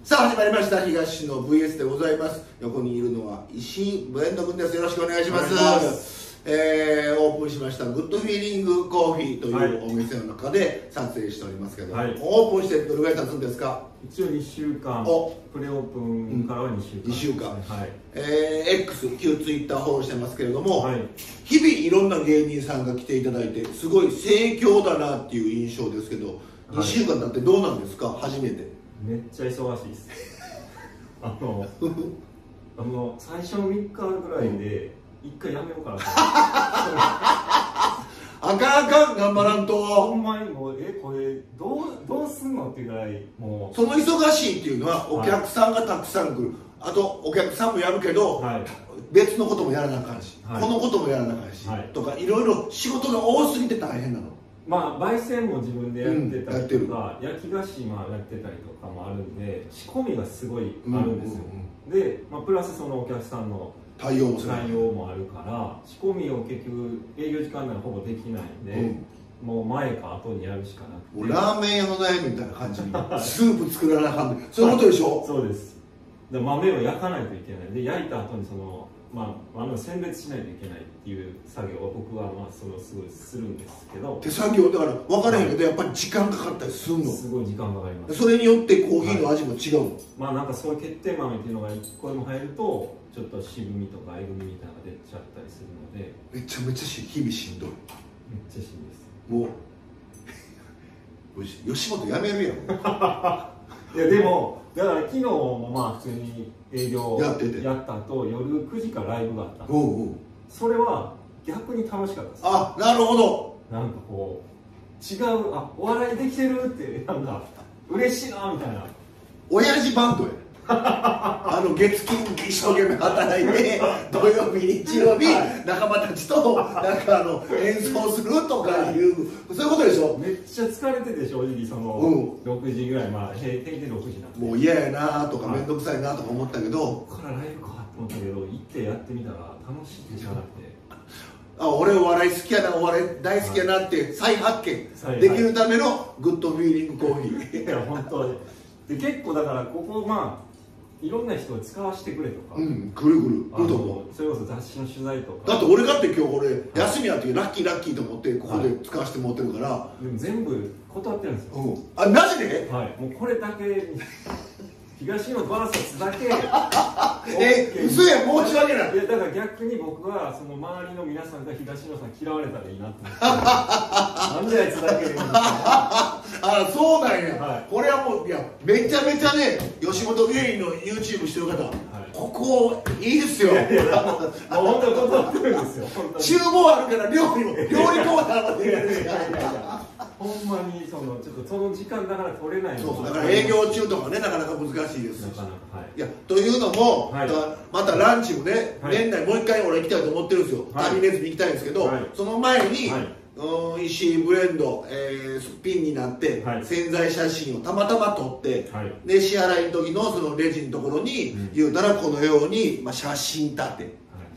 さあ始まりました東の VS でございます。横にいるのは石井ブレンド君です。よろしくお願いします。オープンしましたグッドフィーリングコーヒーというお店の中で撮影しておりますけど、オープンしてどれぐらい経つんですか？ 一応2週間、プレオープンからは2週間、 2週間、X、旧ツイッターフォローしてますけれども、日々いろんな芸人さんが来ていただいてすごい盛況だなっていう印象ですけど、2週間経ってどうなんですか？初めてめっちゃ忙しいです最初の3日ぐらいで1回やめようかなとあかんあかん、頑張らんと。 ほんまにもうこれどうすんのっていうぐらい、もうその忙しいっていうのはお客さんがたくさん来る、あとお客さんもやるけど、別のこともやらなあかんし、このこともやらなあかんし、とかいろいろ仕事が多すぎて大変なの。 まあ焙煎も自分でやってたりとか、焼き菓子もやってたりとかもあるんで、仕込みがすごいあるんですよ。で、プラスそのお客さんの対応もあるから、仕込みを結局営業時間ならほぼできないんで、もう前か後にやるしかなくて、 もうラーメン屋の悩みみたいな感じにスープ作らなあかんねん。そういうことでしょ？ そうです。で豆を焼かないといけないで、焼いた後にその選別しないといけないっていう作業を僕はそれをすごいするんですけど、 手作業だから分からへんけど、やっぱり時間かかったりするの？ すごい時間かかります。 それによってコーヒーの味も違うの？ なんかそういう決定豆っていうのがこれも入るとちょっと渋みとかえぐみみたいなのが出ちゃったりするので、 めちゃめちゃ日々しんどい。 めっちゃしんどいです。 もう吉本辞めるやんいやでもだから昨日も普通に営業やった後、夜9時からライブがあったんです。それは逆に楽しかったです。 あ、なるほど。 なんかこう違う、お笑いできてるってなんか嬉しいなみたいな。 親父バンドや月金一生懸命働いて土曜日日曜日仲間たちとなんか演奏するとかいう、そういうことでしょ？ めっちゃ疲れてて、正直その6時ぐらい、閉店6時なんでもう嫌やなとか面倒くさいなとか思ったけど、 ここからライブかと思ったけど、行ってやってみたら楽しいでしゃなくて、 俺お笑い好きやな、お笑い大好きやなって再発見できるためのグッドフィーリングコーヒー。 いや本当にで、結構だからここいろんな人を使わせてくれとか、 来ると思う。 それこそ雑誌の取材とか、 だって俺だって今日休みやってラッキーと思ってここで使わせてもらってるから、 でも全部断ってるんですよ。 あ、マジで？ もうこれだけ東のバーサスだけ嘘や、申し訳ない。 いやだから逆に僕はその周りの皆さんが東野さん嫌われたらいいなと思ってなんであいつだけでそうなんや。これはもうめちゃめちゃね、吉本芸人の YouTube してる方、ここいいですよ。 もう本当に断ってるんですよ。 厨房あるから料理コーナーまで。 ほんまにちょっとその時間だから取れないの。 そうだから営業中とかね、なかなか難しいです。 なかなか、 いやというのも、またランチもね、年内もう一回俺行きたいと思ってるんですよ。旅ネズミ行きたいんですけど、その前に石井ブレンドピンになって宣材写真をたまたま撮って、で支払いの時のそのレジのところに言うたらこのように写真立て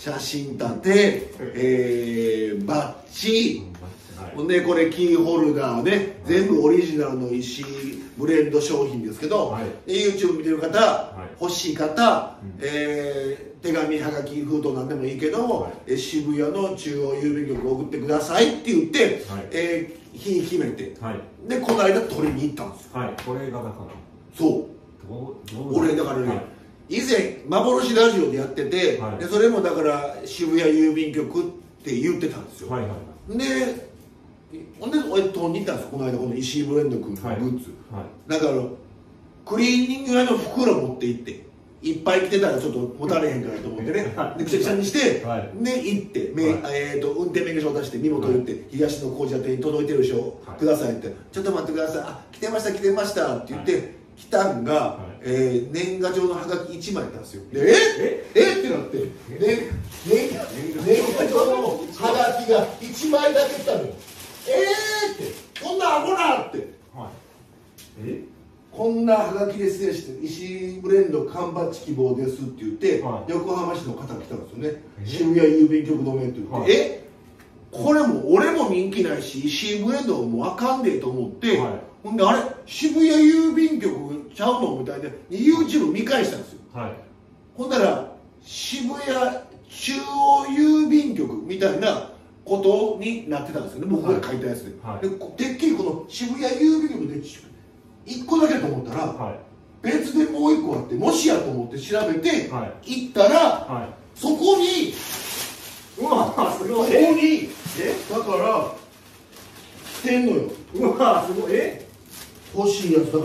バッジ、ほんでこれキーホルダーね、全部オリジナルの石井ブレンド商品ですけど、YouTube 見てる方、欲しい方、手紙はがき封筒なんでもいいけど、渋谷の中央郵便局送ってくださいって言って、日決めて、でこの間取りに行ったんですよ。 これがだからそう俺だからね、以前幻ラジオでやってて、でそれもだから渋谷郵便局って言ってたんですよ。で俺取りに行ったんですよ、この間この石井ブレンド君のグッズ。だからクリーニング屋の袋持って行って、いっぱい来てたらちょっと持たれへんからと思ってね、でくちゃくちゃにして、で行って運転免許証出して身元言って、東野幸治宛てに届いてるでしょ、くださいって、ちょっと待ってください、あ、来てましたって言って来たんが、年賀状のハガキ1枚だったんですよ。でってなって、年賀状のハガキが1枚だけ来たのよ。ってこんなアホなって、こんなハガキですねして、石井ブレンド缶バッジ希望ですって言って、横浜市の方が来たんですよね。渋谷郵便局止めって言って、 これも俺も人気ないし石井ブエンドもあかんでと思って、ほんであれ渋谷郵便局ちゃうのみたいで YouTube 見返したんですよ、ほんだら渋谷中央郵便局みたいなことになってたんですよね、僕が書いたやつで、てっきりこの渋谷郵便局で1個だけと思ったら、別でもう1個あって、もしやと思って調べて行ったら、そこにうわすごい、 ここにだから来てんのよ。 うわすごい、 欲しいやつだから、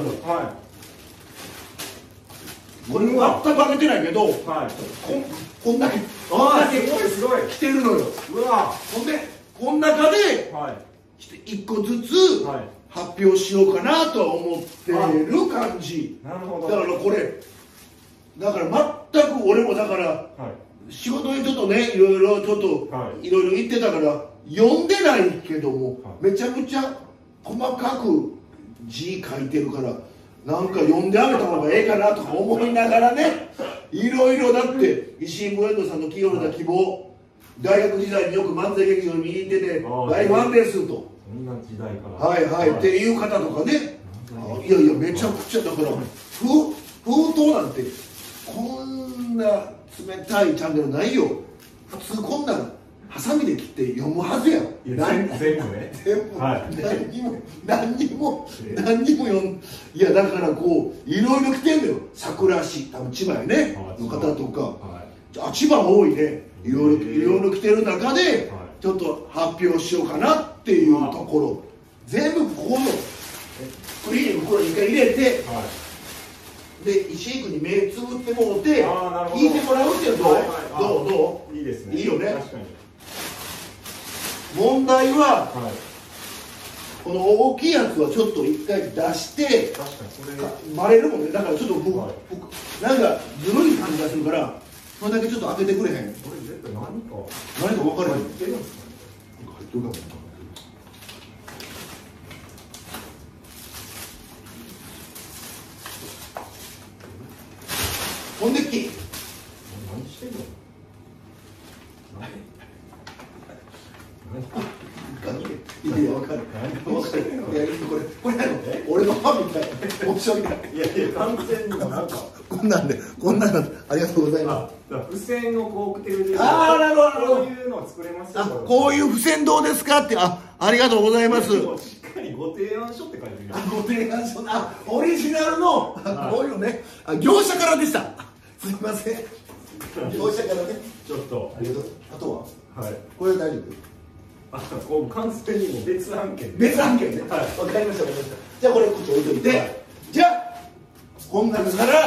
これ全く開けてないけど、こんだけすごい来てるのよ。ほんでこの中で1個ずつ発表しようかなとは思ってる感じ。だからこれだから全く俺もだから仕事にちょっとねいろいろ言ってたから読んでないけども、めちゃくちゃ細かく字書いてるからなんか読んであげた方がええかなとか思いながらね、いろいろ。だって石井ブエンドさんのキーホルダー希望、大学時代によく漫才劇場に見に行ってて大ファンですと、 そんな時代からっていう方とかね、いやいやめちゃくちゃだから封筒なんてこんな冷たいチャンネルないよ。普通こんなのハサミで切って読むはずやん。 全部ね、 何にも読ん、いやだからこういろいろ来てんのよ。桜市多分千葉やねの方とか、千葉多いね、いろいろ来てる中でちょっと発表しようかなっていうところ、全部ここのクリーニング袋に一回入れて、で石井君に目つぶってもうて聞いてもらうっていうのはどう？ いいですね。 いいよね。問題は、この大きいやつはちょっと一回出して割れるもんね。だからちょっとなんかずるい感じがするから、それだけちょっと開けてくれへん。 これ絶対何か分からへん。入ってるかも。ほんでっき何してんの？ いや分かる。これ俺の歯みたい。面白いな。 いや完全になんかこんなんありがとうございます。 付箋をこう送ってくれてる。 なるほど。 こういうのを作れますよ。 こういう付箋どうですかって、ありがとうございます。 しっかりご提案書って書いてる。 ご提案書、オリジナルのこういうのね、業者からでした。すみません。業者からね。 ちょっとありがとう。あとはこれ大丈夫？ こう完全にも別案件ね。わかりました。じゃあこれこっち置いといて、じゃあこん中から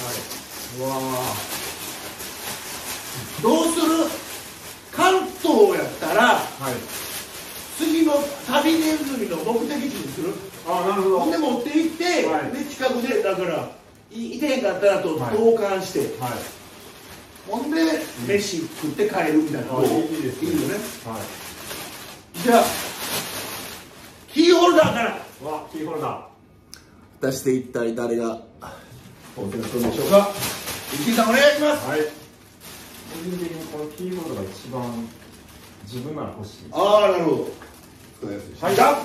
どうする？関東やったら次の旅ネズミの目的地にする。 なるほど。 ほんで持って行って、で近くでだからいてへんかったらと同感して、ほんで飯食って帰るみたいな。 いいですね。 いいよね。じゃあキーホルダーから。 キーホルダー出して一体誰がお手が取るでしょうか。石井さんお願いします。 個人的にこのキーホルダーが一番自分なら欲しい。 なるほど。じゃあ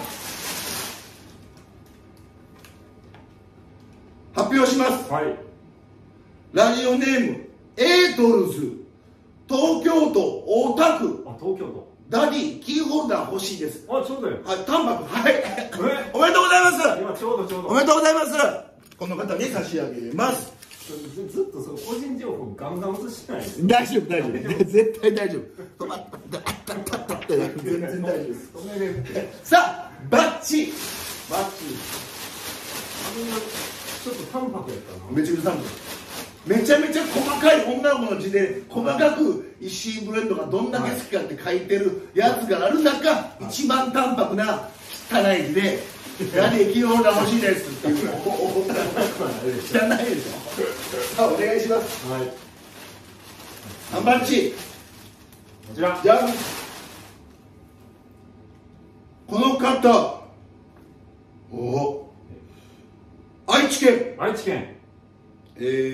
発表します。ラジオネームエートルズ、東京都大田区。 東京都。 ダディキーホルダー欲しいです。 ちょうどよ。 タンパク。おめでとうございます。 今ちょうど。 おめでとうございます。この方に差し上げます。 ずっとその個人情報ガンガン映してないです。 大丈夫。絶対大丈夫。全然大丈夫です。さあバッチ。 ちょっと淡白やったな。 めちゃくちゃ淡白。めちゃめちゃ細かい女の子の字で細かく石井ブレンドがどんだけ好きかって書いてるやつがある中、一番淡白な汚い字で「やはりキーホルダー欲しいです」っていう汚いでしょ。さあお願いします。3番地こちらじゃん。この方愛知県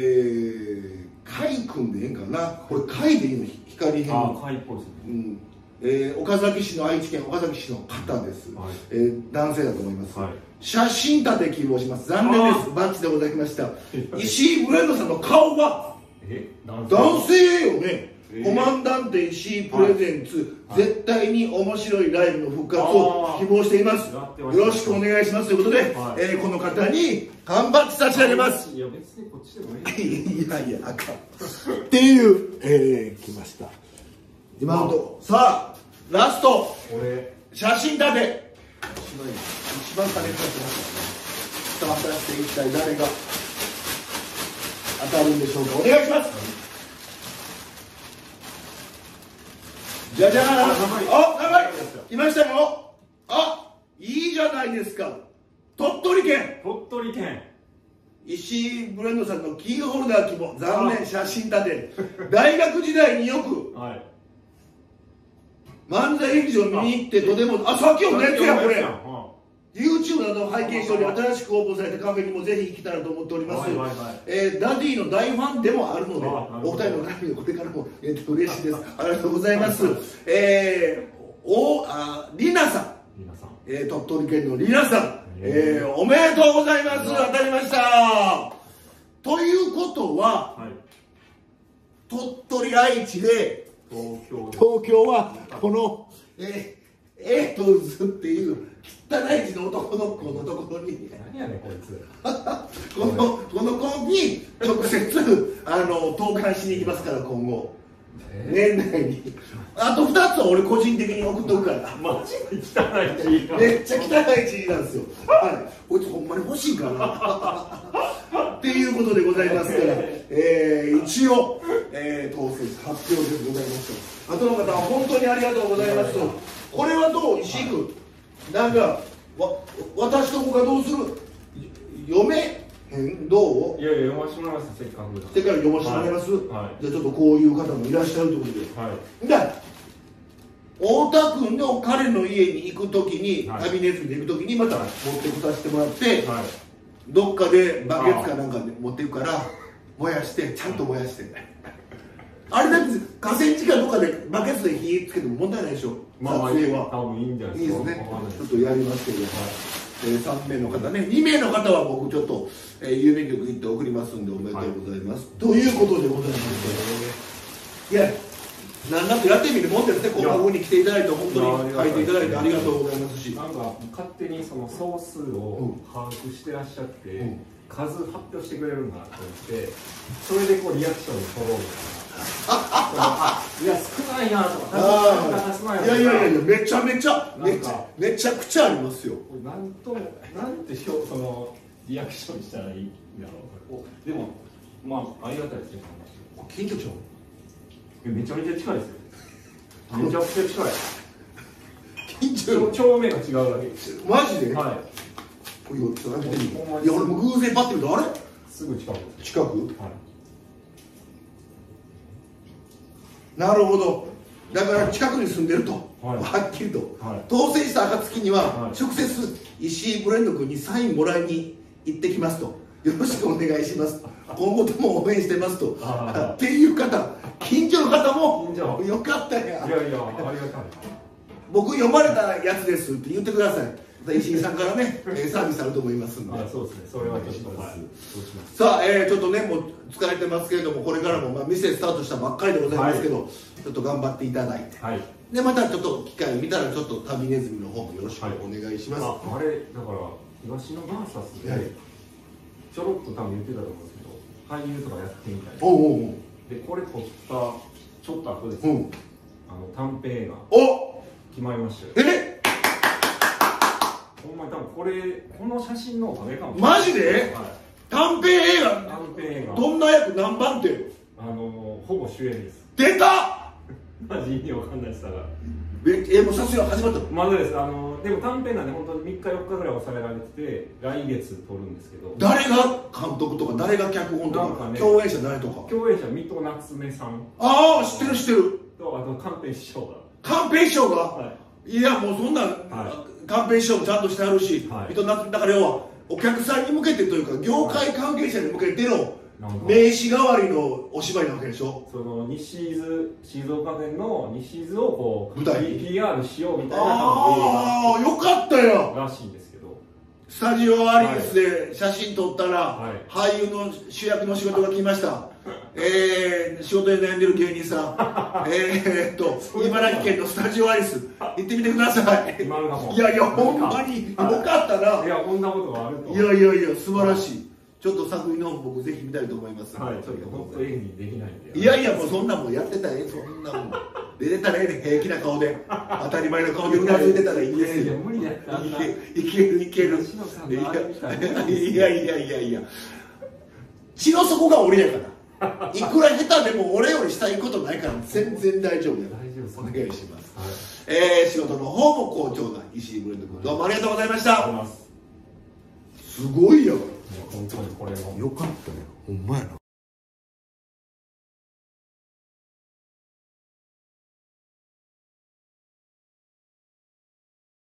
甲斐くんでええんかな。これ甲斐でいいの？光編。 甲斐っぽいですね。 岡崎市の愛知県岡崎市の方です、男性だと思います、写真立て希望します。残念です、バッチでございました。石井ブレンドさんの顔が男性よね。コマンダンテ石井プレゼンツ、絶対に面白いライブの復活を希望しています。よろしくお願いしますということで、この方に缶バッジ差し上げます。いや別にこっちでもいい。いやいやあかんっていう、来ました。今のところさあラスト写真立て一番金かかってますからね。さあ果たして一体誰が当たるんでしょうか。お願いします。じゃじゃーん。あ、長い。来ましたよ。あ、いいじゃないですか。鳥取県。石井ブレンドさんのキーホルダー希望。残念、写真立て。大学時代によく漫才劇場見に行ってとても、あ、さっきのネットやこれ。YouTube などを拝見しており、新しくオープンされたカフェにもぜひ行きたいなと思っております。ダディの大ファンでもあるので、お二人の絡みでこれからも嬉しいです。ありがとうございます。リナさん、鳥取県のリナさん、おめでとうございます。当たりました。ということは、鳥取愛知で東京はこのエイトルズっていう汚い字の男の子のところに何やねんこいつこの子に直接投函しに行きますから今後年内にあと2つは俺個人的に送っとくからマジで汚い字めっちゃ汚い字なんですよ。こいつほんまに欲しいかなっていうことでございますから、一応、当選発表でございます。あとの方は本当にありがとうございます。これはどう石井君なんか私とこがどうする読めへんどういやいや読ませてもらいますせっかくから読ませてもらいます、じゃあちょっとこういう方もいらっしゃるということで、太田君の彼の家に行くときに、旅ネズミで行くときにまた持ってこさせてもらって、どっかでバケツかなんかで持っていくから燃やしてちゃんと燃やしてあれだって河川敷かどっかでバケツで火つけても問題ないでしょ。撮影は多分いいんじゃないですか。 いいですね。ちょっとやりますけど、3名の方ね、2名の方は僕ちょっと郵便局行って送りますんでおめでとうございます。ということでございまして、いやなんだとやってみるもんですね。ここに来ていただいて本当に書いていただいてありがとうございますし、 なんか勝手にその総数を把握してらっしゃって、数発表してくれるんだと思ってそれでこうリアクションに取ろうみたいな。いや少ないなとかいやめちゃくちゃありますよ。 なんてそのリアクションしたらいいんだろう。でもまあありがたいですね。 緊張しょめちゃめちゃ近いですよ。めちゃくちゃ近い。 緊張帳面が違うだけ。 マジで？はい。これ4つ開けてみる。いや俺も偶然パッて見たあれ？ すぐ近く。 近く？はい。なるほど。だから近くに住んでると、はっきりと、当選した暁には直接石井ブレンド君にサインもらいに行ってきますと、よろしくお願いします今後とも応援してますとっていう方、近所の方もよかったや。いやいやありがたい。僕読まれたやつですって言ってください。石井さんからね、サービスあると思いますんで。 そうですね、それはちょっとさあ、ちょっとね、もう疲れてますけれども、これからも店スタートしたばっかりでございますけど、ちょっと頑張っていただいて、でまたちょっと機会見たら、ちょっと旅ネズミの方もよろしくお願いします。 あれ、だから、東野バーサスで、ちょろっと多分言ってたと思うんですけど、俳優とかやってみたいな。で、これ撮ったちょっと後ですよ、短編映画、決まりましたよ。ほんまに多分この写真のおかげかもしれない。 マジで？短編映画どんな役何番手？ ほぼ主演です。 出た！ マジ意味わかんないですから。 もう撮影は始まった？ まだです。でも短編なんで本当に3日4日ぐらい抑えられてて、来月撮るんですけど。 誰が監督とか誰が脚本とか、共演者誰とか？ 共演者水戸夏目さん。 ああ知ってる知ってる。 とあと寛平師匠が。 寛平師匠が？いやもうそんな。寛平師匠もちゃんとしてあるし、だから要はお客さんに向けてというか業界関係者に向けての名刺代わりのお芝居なわけでしょ。 その西伊豆、静岡県の西伊豆をこう舞台に PR しようみたいな。 ああ、よかったよらしいんですけど、 スタジオアリスで写真撮ったら、俳優の主役の仕事が来ました。仕事で悩んでる芸人さん、茨城県のスタジオアリス行ってみてください。いやいや、ほんまによかったな。 いや、こんなことがあると。 いやいやいや、素晴らしい。ちょっと作品の方僕ぜひ見たいと思います。 はい、ちょっと本当演技できないんで。 いやいや、もうそんなもんやってたらそんなもん出てたら平気な顔で、当たり前の顔でうなずいてたらいいですよ。 無理だった。 いけるいける。いやいやいやいや、血の底が俺やからいくら下手でも俺よりしたいことないから全然大丈夫や。お願いします。仕事の方も好調な石井ブレンド君、どうもありがとうございました。すごいよ。 本当にこれもよかったね。ほんまやな。